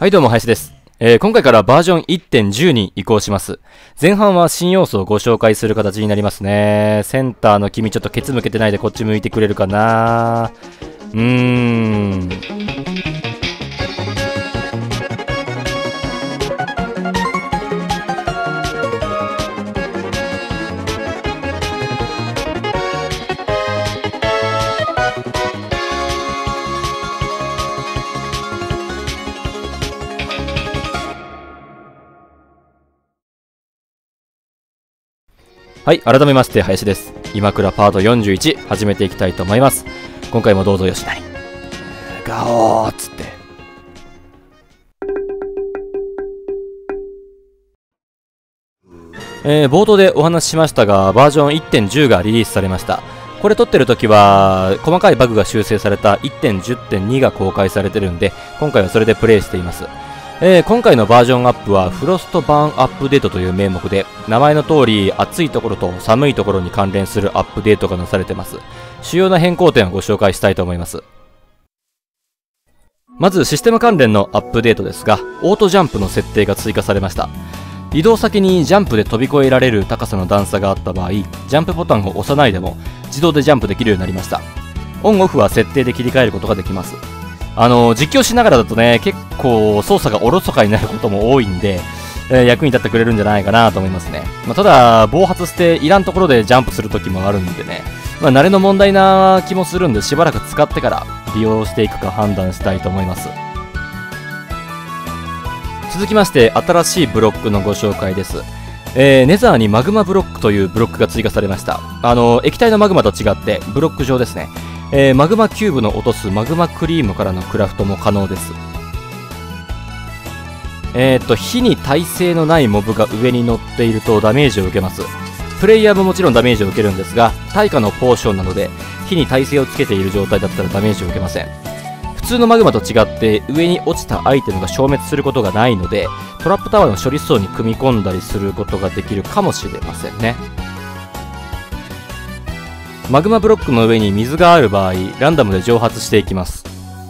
はいどうも、林です。今回からバージョン 1.10 に移行します。前半は新要素をご紹介する形になりますね。センターの君ちょっとケツ向けてないでこっち向いてくれるかな。はい、改めまして林です。今倉パート41始めていきたいと思います。今回もどうぞよしなり。ガオーっつって。冒頭でお話ししましたが、バージョン 1.10 がリリースされました。これ撮ってる時は細かいバグが修正された 1.10.2 が公開されてるんで、今回はそれでプレイしています。今回のバージョンアップはフロストバーンアップデートという名目で、名前の通り暑いところと寒いところに関連するアップデートがなされています。主要な変更点をご紹介したいと思います。まずシステム関連のアップデートですが、オートジャンプの設定が追加されました。移動先にジャンプで飛び越えられる高さの段差があった場合、ジャンプボタンを押さないでも自動でジャンプできるようになりました。オンオフは設定で切り替えることができます。実況しながらだとね、結構操作がおろそかになることも多いんで、役に立ってくれるんじゃないかなと思いますね。ただ、暴発していらんところでジャンプするときもあるんでね、慣れの問題な気もするんで、しばらく使ってから利用していくか判断したいと思います。続きまして、新しいブロックのご紹介です。ネザーにマグマブロックというブロックが追加されました。液体のマグマと違ってブロック状ですね。マグマキューブの落とすマグマクリームからのクラフトも可能です。火に耐性のないモブが上に乗っているとダメージを受けます。プレイヤーももちろんダメージを受けるんですが、対価のポーションなので火に耐性をつけている状態だったらダメージを受けません。普通のマグマと違って上に落ちたアイテムが消滅することがないので、トラップタワーの処理層に組み込んだりすることができるかもしれませんね。マグマブロックの上に水がある場合、ランダムで蒸発していきます。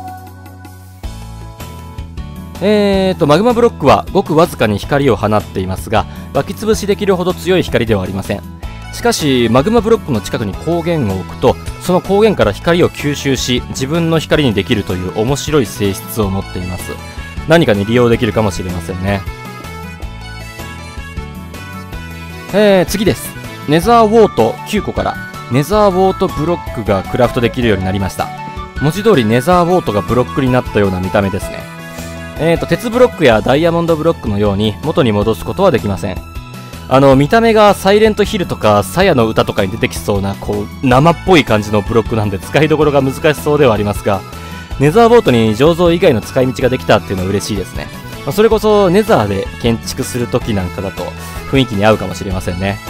マグマブロックはごくわずかに光を放っていますが、湧き潰しできるほど強い光ではありません。しかし、マグマブロックの近くに光源を置くと、その光源から光を吸収し、自分の光にできるという面白い性質を持っています。何かに利用できるかもしれませんね。次です。ネザーウォート9個からネザーウォートブロックがクラフトできるようになりました。文字通りネザーウォートがブロックになったような見た目ですね。鉄ブロックやダイヤモンドブロックのように元に戻すことはできません。見た目がサイレントヒルとかサヤの歌とかに出てきそうな生っぽい感じのブロックなんで使いどころが難しそうではありますが、ネザーウォートに醸造以外の使い道ができたっていうのは嬉しいですね。それこそネザーで建築するときなんかだと雰囲気に合うかもしれませんね。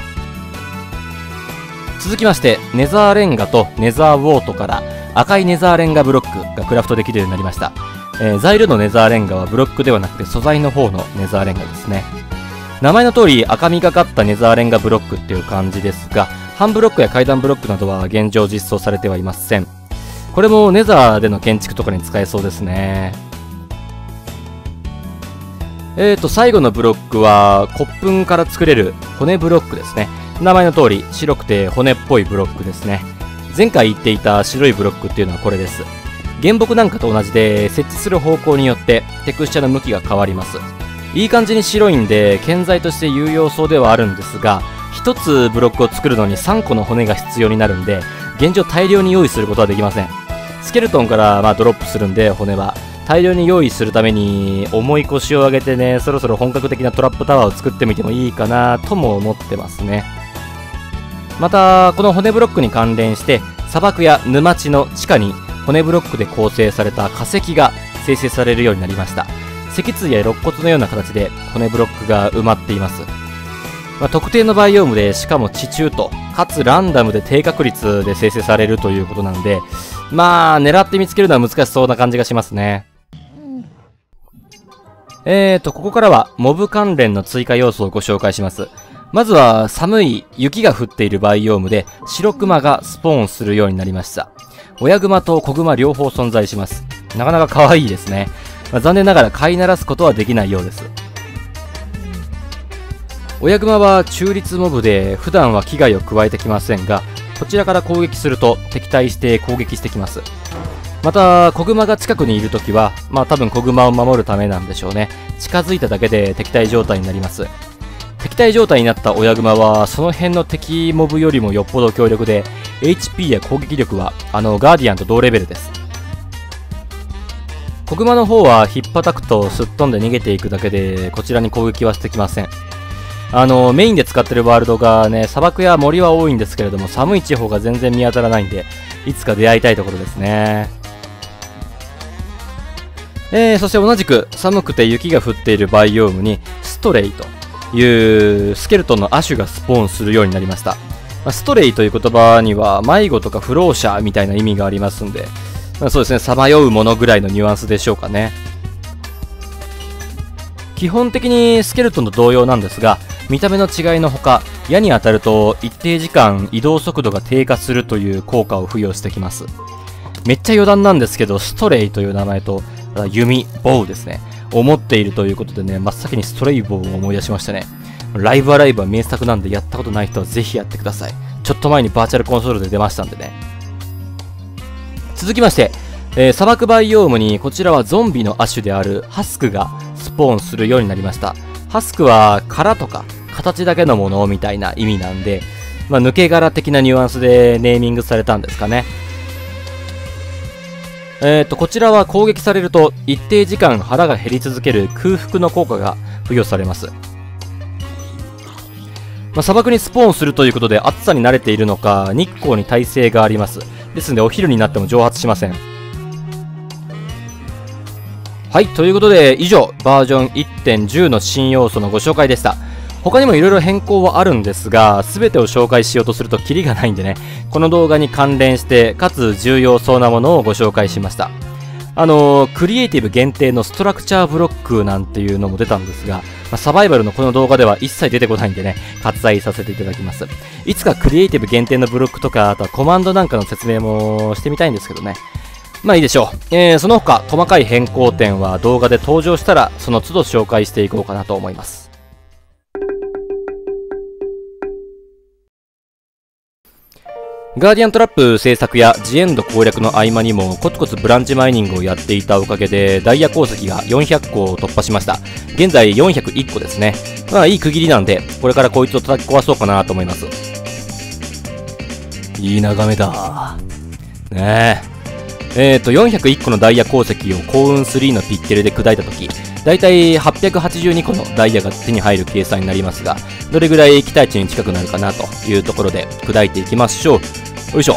続きまして、ネザーレンガとネザーウォートから赤いネザーレンガブロックがクラフトできるようになりました。材料のネザーレンガはブロックではなくて素材の方のネザーレンガですね。名前の通り赤みがかったネザーレンガブロックっていう感じですが、半ブロックや階段ブロックなどは現状実装されてはいません。これもネザーでの建築とかに使えそうですね。最後のブロックは骨粉から作れる骨ブロックですね。名前の通り白くて骨っぽいブロックですね。前回言っていた白いブロックっていうのはこれです。原木なんかと同じで設置する方向によってテクスチャの向きが変わります。いい感じに白いんで建材として有用そうではあるんですが、1つブロックを作るのに3個の骨が必要になるんで、現状大量に用意することはできません。スケルトンからドロップするんで、骨は大量に用意するために重い腰を上げてね、そろそろ本格的なトラップタワーを作ってみてもいいかなとも思ってますね。またこの骨ブロックに関連して砂漠や沼地の地下に骨ブロックで構成された化石が生成されるようになりました。脊椎や肋骨のような形で骨ブロックが埋まっています。特定のバイオームで、しかも地中とかつランダムで低確率で生成されるということなんで、狙って見つけるのは難しそうな感じがしますね。ここからはモブ関連の追加要素をご紹介します。まずは寒い雪が降っているバイオームで白クマがスポーンするようになりました。親グマと子グマ両方存在します。なかなか可愛いですね。 残念ながら飼いならすことはできないようです。親熊は中立モブで普段は危害を加えてきませんが、こちらから攻撃すると敵対して攻撃してきます。また子熊が近くにいるときは多分子熊を守るためなんでしょうね。近づいただけで敵対状態になります。敵対状態になった親熊はその辺の敵モブよりもよっぽど強力で HP や攻撃力はガーディアンと同レベルです。子熊の方はひっぱたくとすっ飛んで逃げていくだけでこちらに攻撃はしてきません。メインで使ってるワールドがね、砂漠や森は多いんですけれども、寒い地方が全然見当たらないんで、いつか出会いたいところですね。そして同じく寒くて雪が降っているバイオームにストレイというスケルトンの亜種がスポーンするようになりました。ストレイという言葉には迷子とか不老者みたいな意味がありますんで、そうですね、さまようものぐらいのニュアンスでしょうかね。基本的にスケルトンと同様なんですが、見た目の違いのほか、矢に当たると一定時間移動速度が低下するという効果を付与してきます。めっちゃ余談なんですけど、ストレイという名前と弓、ボウですね、を持っているということでね、真っ先にストレイボウを思い出しましたね。ライブアライブは名作なんで、やったことない人はぜひやってください。ちょっと前にバーチャルコンソールで出ましたんでね。続きまして、砂漠バイオームにこちらはゾンビの亜種であるハスクがスポーンするようになりました。ハスクは殻とか形だけのものみたいな意味なんで、抜け殻的なニュアンスでネーミングされたんですかね。こちらは攻撃されると一定時間腹が減り続ける空腹の効果が付与されます。砂漠にスポーンするということで暑さに慣れているのか日光に耐性があります。ですのでお昼になっても蒸発しません。はい、ということで以上バージョン 1.10 の新要素のご紹介でした。他にもいろいろ変更はあるんですが、全てを紹介しようとするとキリがないんでね、この動画に関連してかつ重要そうなものをご紹介しました。クリエイティブ限定のストラクチャーブロックなんていうのも出たんですが、サバイバルのこの動画では一切出てこないんでね、割愛させていただきます。いつかクリエイティブ限定のブロックとか、あとはコマンドなんかの説明もしてみたいんですけどね。いいでしょう。その他細かい変更点は動画で登場したらその都度紹介していこうかなと思います。ガーディアントラップ制作やジエンド攻略の合間にもコツコツブランチマイニングをやっていたおかげでダイヤ鉱石が400個を突破しました。現在401個ですね。いい区切りなんでこれからこいつを叩き壊そうかなと思います。いい眺めだねえ。401個のダイヤ鉱石を幸運3のピッケルで砕いたとき、だいたい882個のダイヤが手に入る計算になりますが、どれぐらい期待値に近くなるかなというところで砕いていきましょう。よいしょ。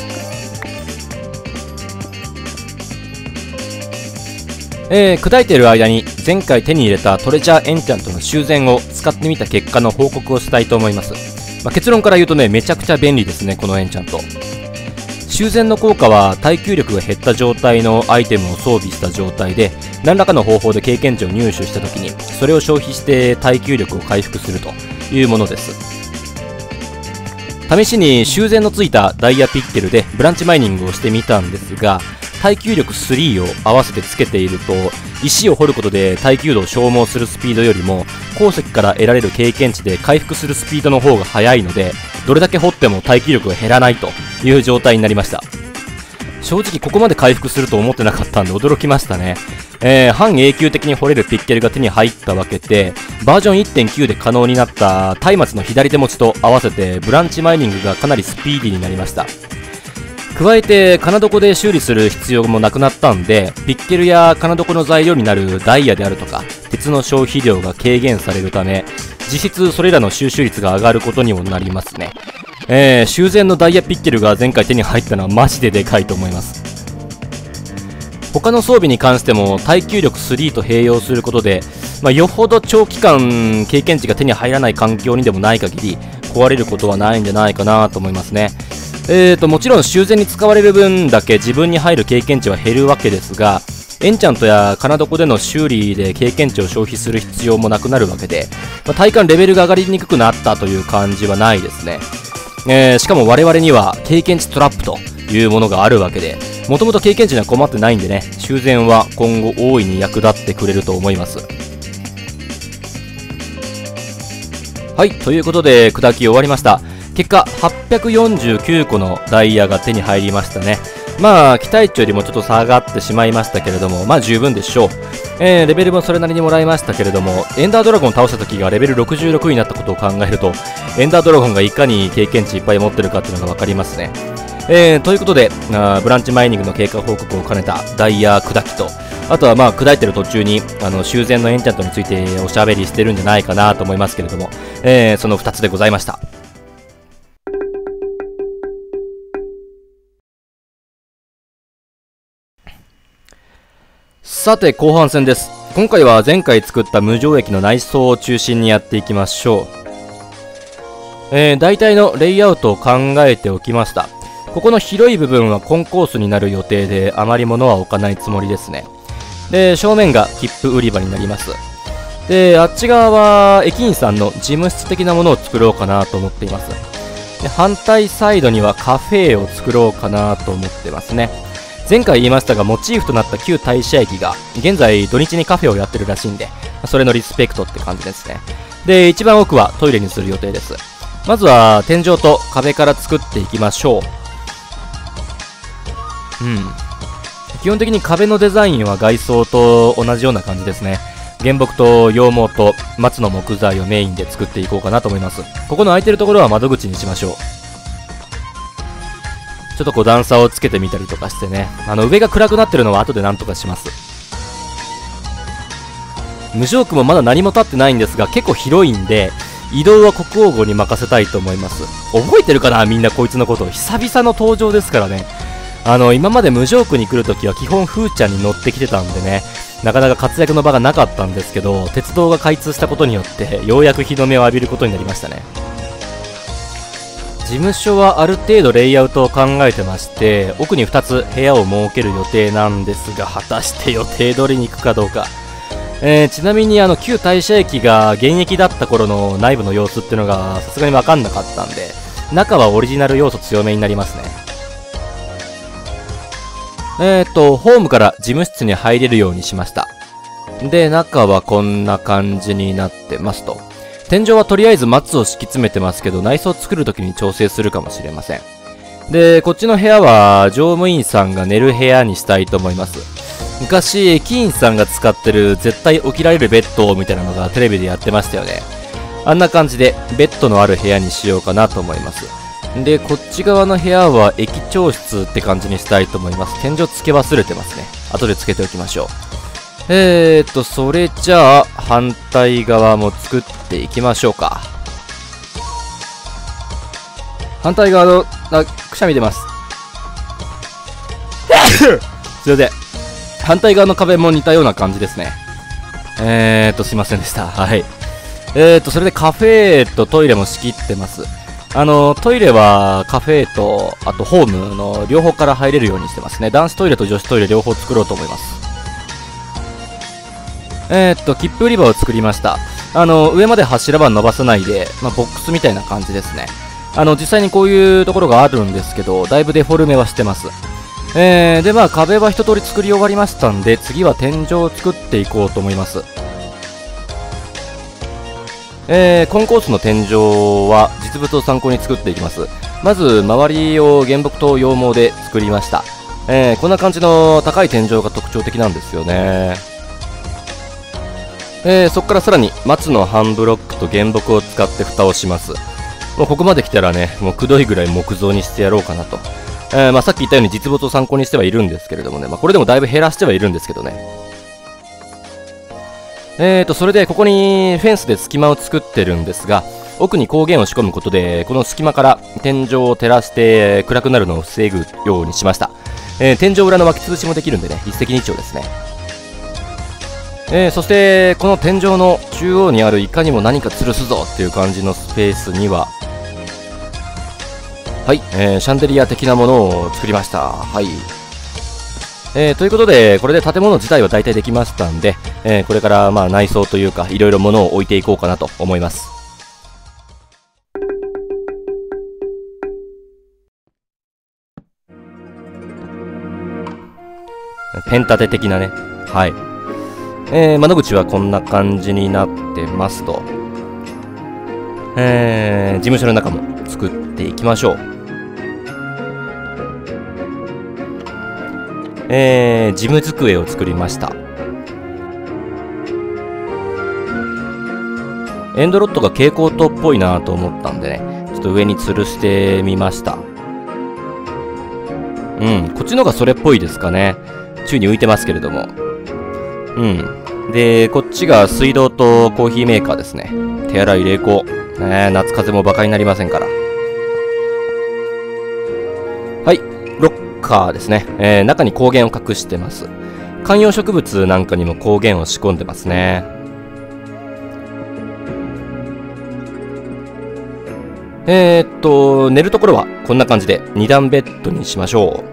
砕いている間に前回手に入れたトレジャーエンチャントの修繕を使ってみた結果の報告をしたいと思います。結論から言うとね、めちゃくちゃ便利ですね、このエンチャント。修繕の効果は耐久力が減った状態のアイテムを装備した状態で、何らかの方法で経験値を入手した時にそれを消費して耐久力を回復するというものです。試しに修繕のついたダイヤピッケルでブランチマイニングをしてみたんですが、耐久力3を合わせてつけていると石を掘ることで耐久度を消耗するスピードよりも鉱石から得られる経験値で回復するスピードの方が速いので、どれだけ掘っても耐久力が減らないという状態になりました。正直ここまで回復すると思ってなかったんで驚きましたね。半永久的に掘れるピッケルが手に入ったわけで、バージョン 1.9 で可能になった松明の左手持ちと合わせてブランチマイニングがかなりスピーディーになりました。加えて金床で修理する必要もなくなったんで、ピッケルや金床の材料になるダイヤであるとか鉄の消費量が軽減されるため、実質それらの収集率が上がることにもなりますね。修繕のダイヤピッケルが前回手に入ったのはマジででかいと思います。他の装備に関しても耐久力3と併用することで、よほど長期間経験値が手に入らない環境にでもない限り壊れることはないんじゃないかなと思いますね。もちろん修繕に使われる分だけ自分に入る経験値は減るわけですが、エンチャントや金床での修理で経験値を消費する必要もなくなるわけで、体感レベルが上がりにくくなったという感じはないですね。しかも我々には経験値トラップというものがあるわけで、もともと経験値には困ってないんでね、修繕は今後大いに役立ってくれると思います。はい、ということで砕き終わりました。結果849個のダイヤが手に入りましたね。まあ期待値よりもちょっと下がってしまいましたけれども、まあ十分でしょう。レベルもそれなりにもらいましたけれども、エンダードラゴンを倒した時がレベル66になったことを考えると、エンダードラゴンがいかに経験値いっぱい持ってるかっていうのが分かりますね。ということでブランチマイニングの経過報告を兼ねたダイヤ砕きと、あとはまあ砕いてる途中に修繕のエンチャントについておしゃべりしてるんじゃないかなと思いますけれども、その2つでございました。さて後半戦です。今回は前回作った無常駅の内装を中心にやっていきましょう。大体のレイアウトを考えておきました。ここの広い部分はコンコースになる予定で、あまり物は置かないつもりですね。で、正面が切符売り場になります。で、あっち側は駅員さんの事務室的なものを作ろうかなと思っています。で、反対サイドにはカフェを作ろうかなと思ってますね。前回言いましたが、モチーフとなった旧大社駅が現在土日にカフェをやってるらしいんで、それのリスペクトって感じですね。で、一番奥はトイレにする予定です。まずは天井と壁から作っていきましょう。基本的に壁のデザインは外装と同じような感じですね。原木と羊毛と松の木材をメインで作っていこうかなと思います。ここの空いてるところは窓口にしましょう。ちょっとこう段差をつけてみたりとかしてね、上が暗くなってるのは後でなんとかします。無常区もまだ何も立ってないんですが、結構広いんで移動は国王号に任せたいと思います。覚えてるかな、みんなこいつのこと。久々の登場ですからね。今まで無常区に来るときは基本フーちゃんに乗ってきてたんでね、なかなか活躍の場がなかったんですけど、鉄道が開通したことによってようやく日の目を浴びることになりましたね。事務所はある程度レイアウトを考えてまして、奥に2つ部屋を設ける予定なんですが、果たして予定通りに行くかどうか。ちなみに旧大社駅が現役だった頃の内部の様子っていうのがさすがに分かんなかったんで、中はオリジナル要素強めになりますね。ホームから事務室に入れるようにしました。で、中はこんな感じになってますと。天井はとりあえず松を敷き詰めてますけど、内装を作るときに調整するかもしれません。で、こっちの部屋は乗務員さんが寝る部屋にしたいと思います。昔、駅員さんが使ってる絶対起きられるベッドみたいなのがテレビでやってましたよね。あんな感じでベッドのある部屋にしようかなと思います。で、こっち側の部屋は駅長室って感じにしたいと思います。天井付け忘れてますね。後で付けておきましょう。それじゃあ、反対側も作っていきましょうか。反対側の、くしゃみ出ます。すいません。反対側の壁も似たような感じですね。すいませんでした。はい。それでカフェとトイレも仕切ってます。トイレはカフェと、あとホームの両方から入れるようにしてますね。男子トイレと女子トイレ両方作ろうと思います。切符売り場を作りました。上まで柱は伸ばさないで、ボックスみたいな感じですね。実際にこういうところがあるんですけど、だいぶデフォルメはしてます。で、壁は一通り作り終わりましたんで、次は天井を作っていこうと思います。コンコースの天井は実物を参考に作っていきます。まず、周りを原木と羊毛で作りました。こんな感じの高い天井が特徴的なんですよね。そこからさらに松の半ブロックと原木を使って蓋をします。もうここまで来たらね、もうくどいぐらい木造にしてやろうかなと。さっき言ったように実物を参考にしてはいるんですけれどもね、これでもだいぶ減らしてはいるんですけどね。それでここにフェンスで隙間を作ってるんですが、奥に光源を仕込むことで、この隙間から天井を照らして暗くなるのを防ぐようにしました。天井裏の巻き潰しもできるんでね、一石二鳥ですね。そしてこの天井の中央にあるいかにも何か吊るすぞっていう感じのスペースには、はい、シャンデリア的なものを作りました。はい。ということで、これで建物自体は大体できましたんで、これから内装というか、いろいろ物を置いていこうかなと思います。 ペン立て的なね。はい。窓口はこんな感じになってますと。事務所の中も作っていきましょう。事務机を作りました。エンドロットが蛍光灯っぽいなと思ったんでね、ちょっと上に吊るしてみました。こっちの方がそれっぽいですかね。宙に浮いてますけれども。で、こっちが水道とコーヒーメーカーですね。手洗い冷凍。夏風もバカになりませんから。はい、ロッカーですね。中に光源を隠してます。観葉植物なんかにも光源を仕込んでますね。寝るところはこんな感じで2段ベッドにしましょう。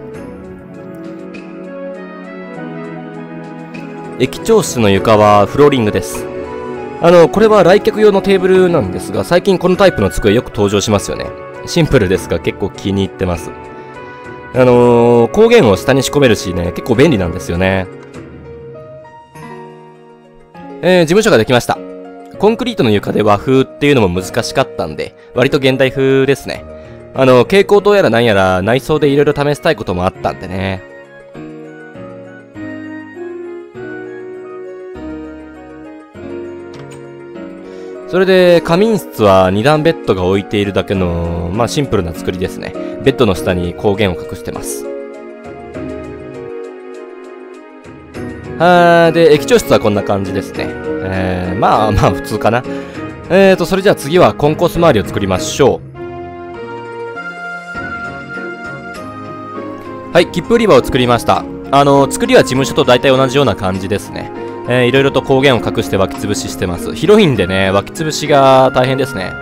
駅長室の床はフローリングです。これは来客用のテーブルなんですが、最近このタイプの机よく登場しますよね。シンプルですが結構気に入ってます。光源を下に仕込めるしね、結構便利なんですよね。事務所ができました。コンクリートの床で和風っていうのも難しかったんで、割と現代風ですね。蛍光灯やらなんやら内装でいろいろ試したいこともあったんでね。それで、仮眠室は2段ベッドが置いているだけの、シンプルな作りですね。ベッドの下に光源を隠してます。で、駅長室はこんな感じですね。普通かな。それじゃあ次はコンコース周りを作りましょう。はい、切符売り場を作りました。作りは事務所と大体同じような感じですね。いろいろと光源を隠して湧き潰ししてます。広いんでね、湧き潰しが大変ですね。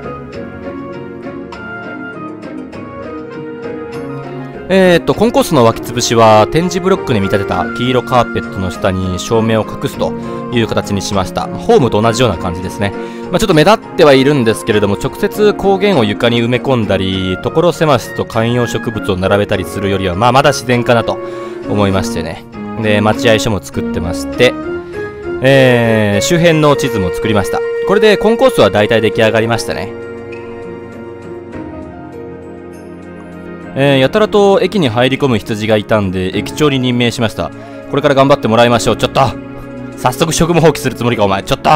コンコースの湧き潰しは展示ブロックに見立てた黄色カーペットの下に照明を隠すという形にしました。ホームと同じような感じですね。ちょっと目立ってはいるんですけれども、直接光源を床に埋め込んだり、所狭しと観葉植物を並べたりするよりは、まだ自然かなと思いましてね。で、待合所も作ってまして、周辺の地図も作りました。これでコンコースは大体出来上がりましたね。やたらと駅に入り込む羊がいたんで、駅長に任命しました。これから頑張ってもらいましょう。ちょっと早速職務放棄するつもりか、お前。ちょっと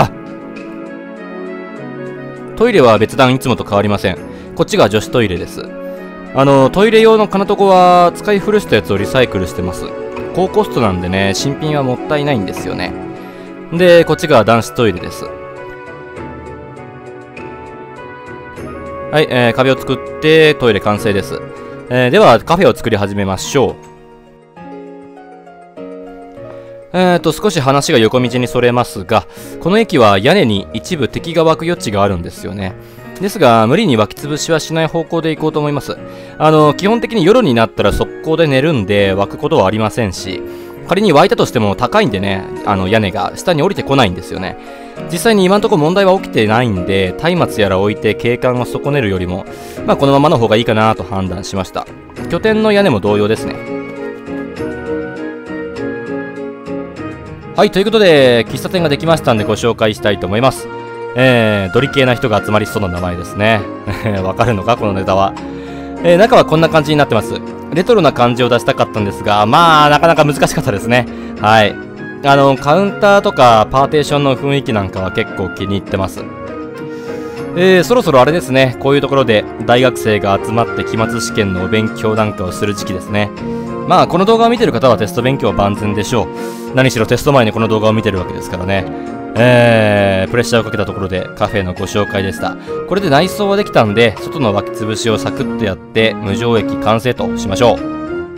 トイレは別段いつもと変わりません。こっちが女子トイレです。トイレ用の金床は使い古したやつをリサイクルしてます。高コストなんでね、新品はもったいないんですよね。で、こっちが男子トイレです。はい、壁を作ってトイレ完成です。ではカフェを作り始めましょう。少し話が横道にそれますが、この駅は屋根に一部敵が湧く余地があるんですよね。ですが、無理に湧き潰しはしない方向で行こうと思います。基本的に夜になったら速攻で寝るんで湧くことはありませんし、仮に湧いたとしても高いんでね、屋根が下に降りてこないんですよね。実際に今のところ問題は起きてないんで、松明やら置いて景観を損ねるよりも、このままの方がいいかなと判断しました。拠点の屋根も同様ですね。はい、ということで、喫茶店ができましたんでご紹介したいと思います。ドリ系な人が集まりそうな名前ですね。わかるのかこのネタは。中はこんな感じになってます。レトロな感じを出したかったんですが、なかなか難しかったですね。はい。カウンターとかパーテーションの雰囲気なんかは結構気に入ってます。そろそろあれですね、こういうところで大学生が集まって期末試験のお勉強なんかをする時期ですね。この動画を見てる方はテスト勉強は万全でしょう。何しろテスト前にこの動画を見てるわけですからね。プレッシャーをかけたところでカフェのご紹介でした。これで内装はできたんで、外の湧き潰しをサクッとやって無浄液完成としましょう。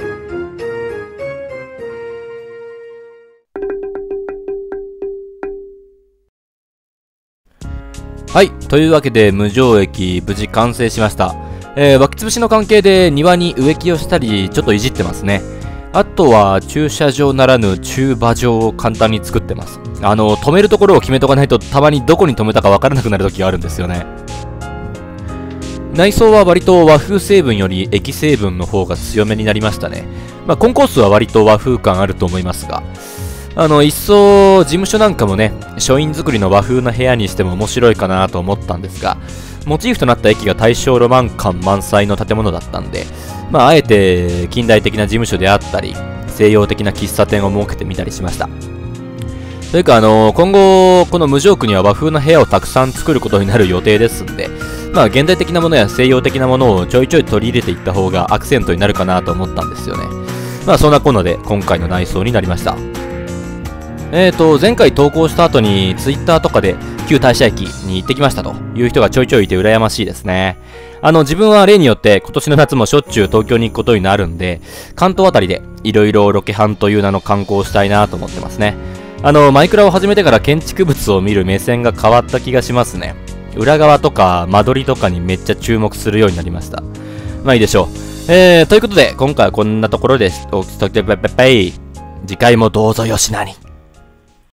はい。というわけで、無浄液、無事完成しました。湧き潰しの関係で庭に植木をしたり、ちょっといじってますね。あとは、駐車場ならぬ駐馬場を簡単に作ってます。止めるところを決めとかないと、たまにどこに止めたかわからなくなる時があるんですよね。 内装は割と和風成分より液成分の方が強めになりましたね。コンコースは割と和風感あると思いますが、一層事務所なんかもね、書院作りの和風な部屋にしても面白いかなと思ったんですが、モチーフとなった駅が大正ロマン感満載の建物だったんで、あえて近代的な事務所であったり、西洋的な喫茶店を設けてみたりしました。というか今後、この無常区には和風な部屋をたくさん作ることになる予定ですんで、現代的なものや西洋的なものをちょいちょい取り入れていった方がアクセントになるかなと思ったんですよね。そんなこんなで今回の内装になりました。前回投稿した後に Twitter とかで旧大社駅に行ってきましたという人がちょいちょいいて羨ましいですね。自分は例によって今年の夏もしょっちゅう東京に行くことになるんで、関東あたりでいろいろロケハンという名の観光をしたいなと思ってますね。マイクラを始めてから建築物を見る目線が変わった気がしますね。裏側とか間取りとかにめっちゃ注目するようになりました。いいでしょう。ということで、今回はこんなところで、次回もどうぞよしなに。